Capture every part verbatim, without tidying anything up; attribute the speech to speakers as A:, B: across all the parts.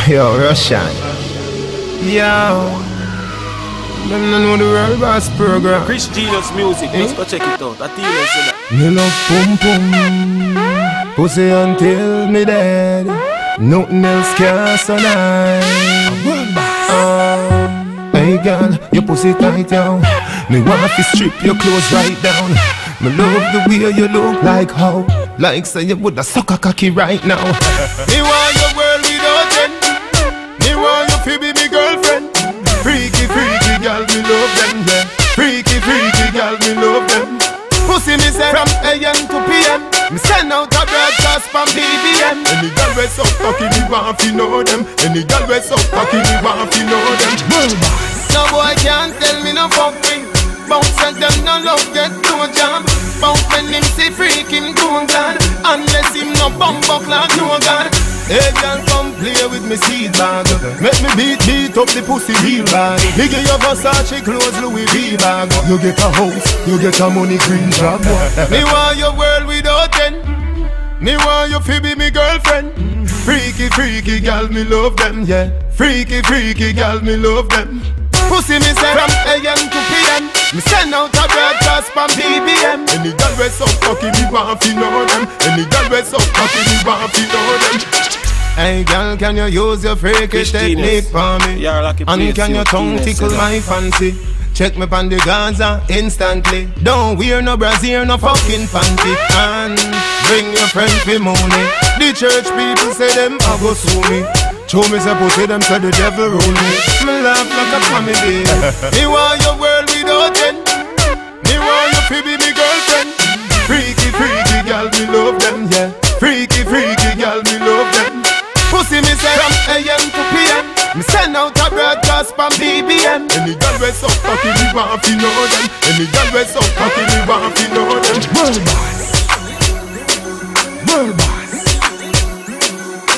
A: Yo, Russian. Yo. Them don't know the World Boss program.
B: Chris Genius Music, eh? Let's go check it out. I tell you so that.
A: Me love pum pum, pussy until me dead. Nothing else can survive.
B: World Boss.
A: Oh, hey girl, your pussy tight down. Me want to strip your clothes right down. Me love the way you look like how, like say you woulda suck a cocky right now. Me want your world without end. Me want you to be me girlfriend. Freaky, freaky girl, me love them, yeah. Freaky, freaky girl, me love them. Pussy me say from A M to P M. Me send out a broadcast from B B M. Any girl we so cocky, me want to know them. Any girl we so cocky, me want to know them. No boy can't tell me no fucking. Bounce at them, no love get no job. Bounce when him see freak him do God. Unless him no bump up like no God. Hey girl, come play with me seed bag. Make me beat, beat up the pussy real bad. Me give you Versace clothes, Louis V bag. You get a house, you get a money green job. Me want your world without end. Me want you to be me girlfriend. Freaky, freaky girl, me love them, yeah. Freaky, freaky girl, me love them. Pussy me say from A M to P M. Me send out a broadcast from B B M. Any girl we so cocky, me want to know them. Any girl we so cocky, me want to know them. Hey girl, can you use your freaky technique for me? And can your tongue tickle my fancy? Check me pon the Gaza instantly. Don't wear no brassiere, no fucking panty. And bring your friend for money. The church people say them a go sue me. Show me say pussy, them say the devil rule me. Me laugh like a comedy. Me want your world without end. Me want you to be me girlfriend. Freaky, freaky girl, me love them, yeah. Freaky, freaky girl, me love them. Pussy me say from A M to P M. Me send out a broadcast from B B M. Any girl we so cocky, me want to know them. Any girl we so cocky, me want to know them. World Boss. World Boss.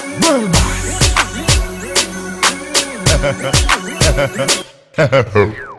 A: World Boss.